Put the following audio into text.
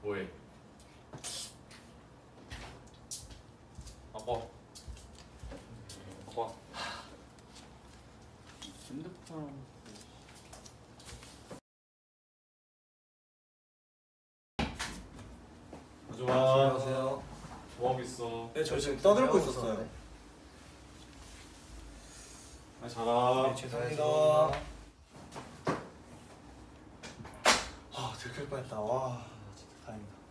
뭐해? 아빠. 핸드폰. 안녕하세요. 뭐하고 있어? 네, 저 지금 떠들고 있었어요. 아, 자라. 네, 죄송합니다. 아, 들킬 뻔했다. 와, 진짜 다행이다.